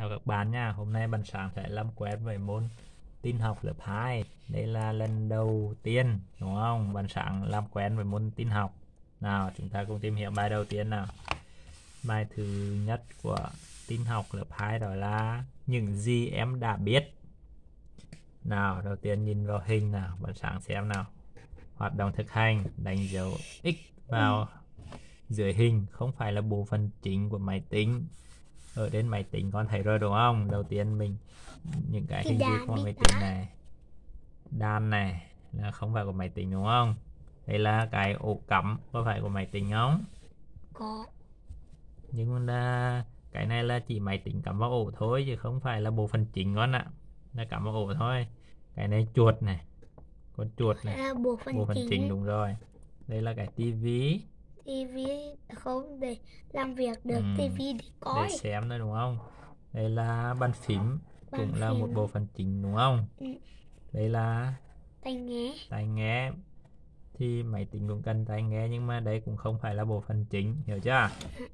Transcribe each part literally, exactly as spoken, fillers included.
Chào các bạn nha. Hôm nay bạn sáng sẽ làm quen với môn tin học lớp hai. Đây là lần đầu tiên đúng không? Bạn sáng làm quen với môn tin học. Nào, chúng ta cùng tìm hiểu bài đầu tiên nào. Bài thứ nhất của tin học lớp hai đó là những gì em đã biết. Nào, đầu tiên nhìn vào hình nào, bạn sáng xem nào. Hoạt động thực hành, đánh dấu X vào dưới hình, không phải là bộ phận chính của máy tính. Ở trên máy tính con thấy rồi đúng không? Đầu tiên mình những cái hình gì của máy tính này, đàn này là không phải của máy tính đúng không? Đây là cái ổ cắm, có phải của máy tính không? Có. Nhưng là cái này là chỉ máy tính cắm vào ổ thôi, chứ không phải là bộ phận chính con ạ. Là cắm vào ổ thôi. Cái này chuột này, con chuột này là bộ phận, bộ phận chính. chính đúng rồi. Đây là cái tivi. Tivi không để làm việc được, ừ, tivi để coi. để xem thôi đúng không? Đây là bàn phím, Bàn cũng là phím. một bộ phận chính đúng không? Ừ. Đây là Tai nghe. tai nghe, thì máy tính cũng cần tai nghe, nhưng mà đây cũng không phải là bộ phận chính, hiểu chưa?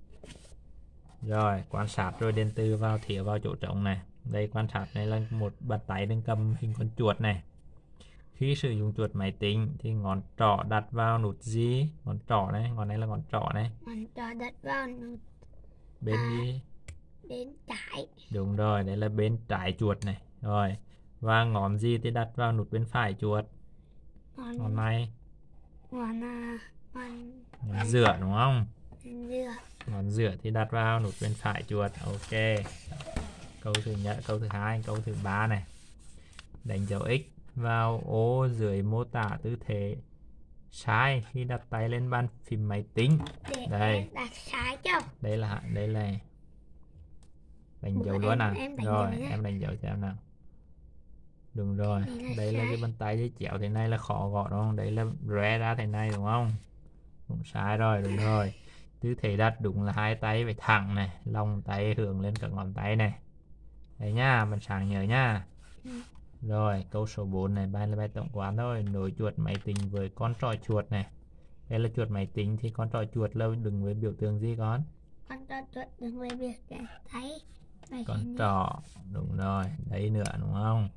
Rồi, quan sát rồi điện từ vào thỉa vào chỗ trống này. Đây, quan sát này là một bàn tay đang cầm hình con chuột này. Khi sử dụng chuột máy tính thì ngón trỏ đặt vào nút gì? Ngón trỏ này, ngón này là ngón trỏ này. Ngón trỏ đặt vào nút Bên à, gì? bên trái. Đúng rồi, đấy là bên trái chuột này. Rồi, và ngón gì thì đặt vào nút bên phải chuột? Ngón, ngón này. ngón à, ngón, Ngón giữa đúng không? giữa. Ngón giữa thì đặt vào nút bên phải chuột. Ok. Câu thứ nhất, câu thứ hai, câu thứ ba này. Đánh dấu X vào ô dưới mô tả tư thế sai khi đặt tay lên bàn phím máy tính. Để đây em đặt sai chứ. Đây là đây là đánh dấu Bữa luôn em, à? em đánh Rồi, dấu em đánh dấu xem nào. Đúng rồi, là đây là sai. cái bàn tay dây chéo thế này là khó gõ đúng không? Đấy là rẽ ra thế này đúng không? Cũng sai rồi, đúng rồi. Tư thế đặt đúng là hai tay phải thẳng này, lòng tay hướng lên các ngón tay này. Đấy nhá, bạn sáng nhớ nhá. Ừ. Rồi, câu số bốn này, bài là bài tổng quán thôi. Nối chuột máy tính với con trỏ chuột này. Đây là chuột máy tính thì con trỏ chuột là đứng với biểu tượng gì con? Con trỏ chuột đứng với biểu tượng thấy. Con trỏ, đúng rồi. Đấy nữa đúng không?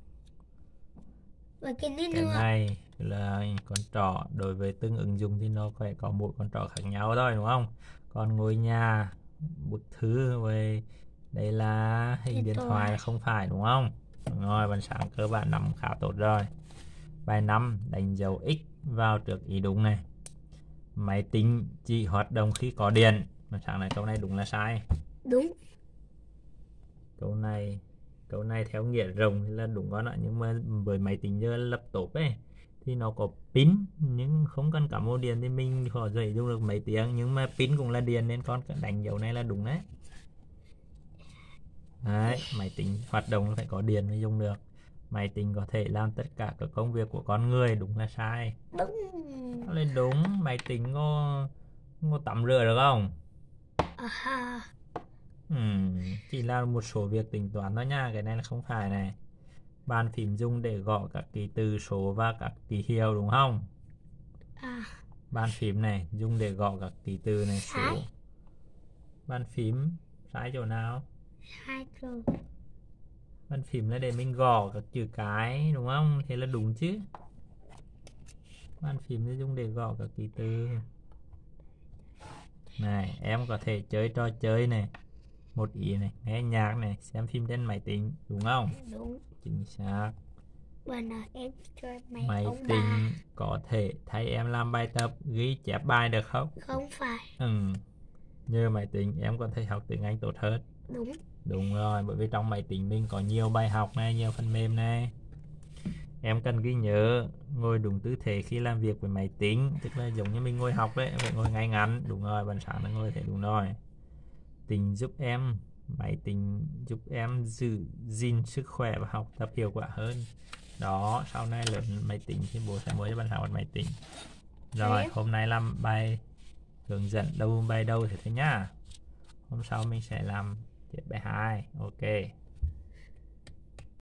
Và cái này Cái nữa. này là con trỏ, đối với từng ứng dụng thì nó phải có một con trỏ khác nhau thôi đúng không? Còn ngôi nhà, bức thư về đây là hình điện, điện thoại là không phải đúng không? Đúng rồi, bạn sáng cơ bản nắm khá tốt rồi. Bài năm, đánh dấu X vào trước ý đúng này. Máy tính chỉ hoạt động khi có điện. Bạn sáng này, câu này đúng là sai? Đúng. Câu này câu này theo nghĩa rộng thì là đúng con ạ, nhưng mà với máy tính như laptop ấy thì nó có pin, nhưng không cần cắm vào điện thì mình có thể dùng được mấy tiếng, nhưng mà pin cũng là điện nên con đánh dấu này là đúng đấy. Đấy, máy tính hoạt động phải có điện mới dùng được. Máy tính có thể làm tất cả các công việc của con người, đúng là sai? Đúng. Nó lên đúng. Máy tính có có tắm rửa được không? À, uhm, chỉ là một số việc tính toán thôi nha, cái này là không phải này. Bàn phím dùng để gõ các ký tự số và các ký hiệu đúng không? à. Bàn phím này dùng để gõ các ký tự này, Sai. số. Bàn phím sai chỗ nào? Sai rồi. Bàn phím là để mình gõ các chữ cái đúng không? Thế là đúng chứ. Bàn phím là dùng để gõ các ký tự. Này, em có thể chơi trò chơi này, một ý này, nghe nhạc này, xem phim trên máy tính đúng không? Đúng. Chính xác. Bữa nào em chơi máy, Máy ông tính bà. có thể thay em làm bài tập, ghi chép bài được không? Không phải. Ừ. Nhờ máy tính em có thể học tiếng Anh tốt hơn. Đúng. Đúng rồi, bởi vì trong máy tính mình có nhiều bài học này, nhiều phần mềm này. Em cần ghi nhớ ngồi đúng tư thế khi làm việc với máy tính, tức là giống như mình ngồi học đấy, em phải ngồi ngay ngắn. Đúng rồi, bạn sáng là ngồi thế đúng rồi. Tính giúp em, máy tính giúp em giữ gìn sức khỏe và học tập hiệu quả hơn. Đó, sau này lớn máy tính thì bố sẽ mua cho bạn sáng một máy tính. Rồi, hôm nay làm bài hướng dẫn đâu bài đâu thế thôi nhá. Hôm sau mình sẽ làm tiếp bài hai. Ok.